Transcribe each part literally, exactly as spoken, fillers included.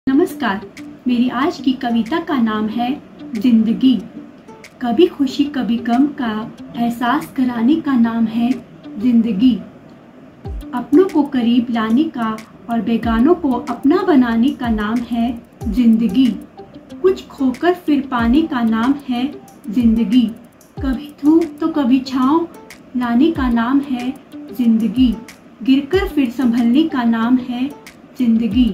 नमस्कार, मेरी आज की कविता का नाम है जिंदगी। कभी खुशी कभी गम का एहसास कराने का नाम है जिंदगी। अपनों को करीब लाने का और बेगानों को अपना बनाने का नाम है जिंदगी। कुछ खोकर फिर पाने का नाम है जिंदगी। कभी धूप तो कभी छाँव लाने का नाम है जिंदगी। गिरकर फिर संभलने का नाम है जिंदगी।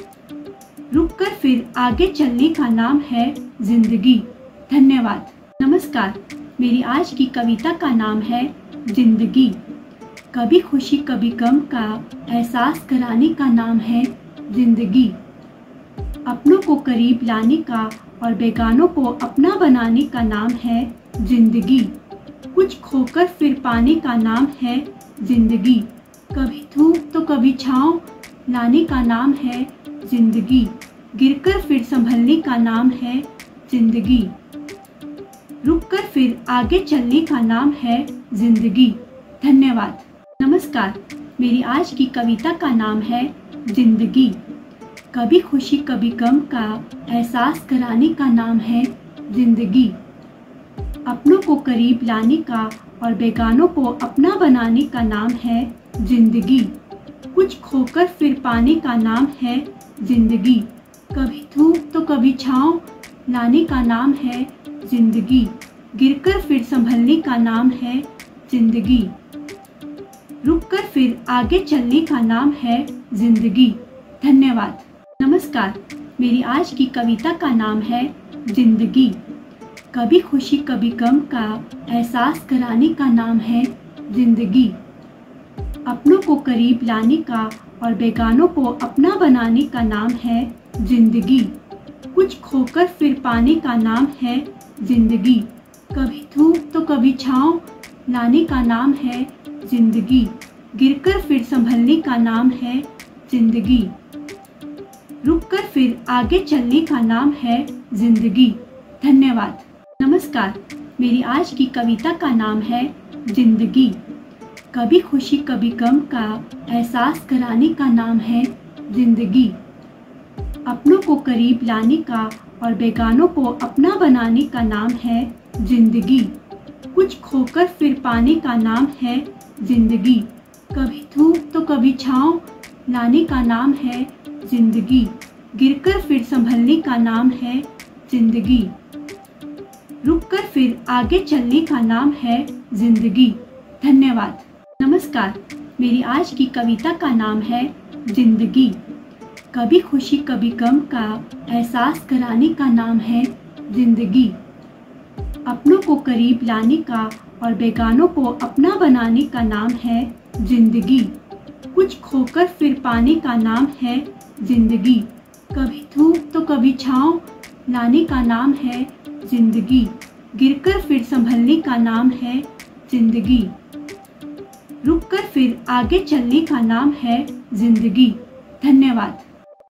रुककर फिर आगे चलने का नाम है जिंदगी। धन्यवाद। नमस्कार, मेरी आज की कविता का नाम है जिंदगी। कभी खुशी कभी गम का एहसास कराने का नाम है जिंदगी। अपनों को करीब लाने का और बेगानों को अपना बनाने का नाम है जिंदगी। कुछ खोकर फिर पाने का नाम है जिंदगी। कभी धूप तो कभी छाँव लाने का नाम है जिंदगी। गिरकर फिर संभलने का नाम है जिंदगी। रुककर फिर आगे चलने का नाम है जिंदगी। धन्यवाद। नमस्कार, मेरी आज की कविता का नाम है जिंदगी। कभी खुशी कभी गम का एहसास कराने का नाम है जिंदगी। अपनों को करीब लाने का और बेगानों को अपना बनाने का नाम है जिंदगी। कुछ खोकर फिर पाने का नाम है जिंदगी। कभी धूप तो कभी छाँव लाने का नाम है जिंदगी। गिरकर फिर संभलने का नाम है जिंदगी। रुककर फिर आगे चलने का नाम है जिंदगी। धन्यवाद। नमस्कार, मेरी आज की कविता का नाम है जिंदगी। कभी खुशी कभी गम का एहसास कराने का नाम है जिंदगी। अपनों को करीब लाने का और बेगानों को अपना बनाने का नाम है जिंदगी। कुछ खोकर फिर पाने का नाम है जिंदगी। कभी धूप तो कभी छाँव लाने का नाम है जिंदगी। गिरकर फिर संभलने का नाम है जिंदगी। रुककर फिर आगे चलने का नाम है जिंदगी। धन्यवाद। नमस्कार, मेरी आज की कविता का नाम है जिंदगी। कभी खुशी कभी गम का एहसास कराने का नाम है जिंदगी। अपनों को करीब लाने का और बेगानों को अपना बनाने का नाम है जिंदगी। कुछ खोकर फिर पाने का नाम है जिंदगी। कभी धूप तो कभी छाँव लाने का नाम है जिंदगी। गिरकर फिर संभलने का नाम है जिंदगी। रुककर फिर आगे चलने का नाम है जिंदगी। धन्यवाद। नमस्कार, मेरी आज की कविता का नाम है जिंदगी। कभी खुशी कभी गम का एहसास कराने का नाम है जिंदगी। अपनों को करीब लाने का और बेगानों को अपना बनाने का नाम है जिंदगी। कुछ खोकर फिर पाने का नाम है जिंदगी। कभी धूप तो कभी छाँव लाने का नाम है जिंदगी। गिरकर फिर संभलने का नाम है जिंदगी। रुककर फिर आगे चलने का नाम है जिंदगी। धन्यवाद।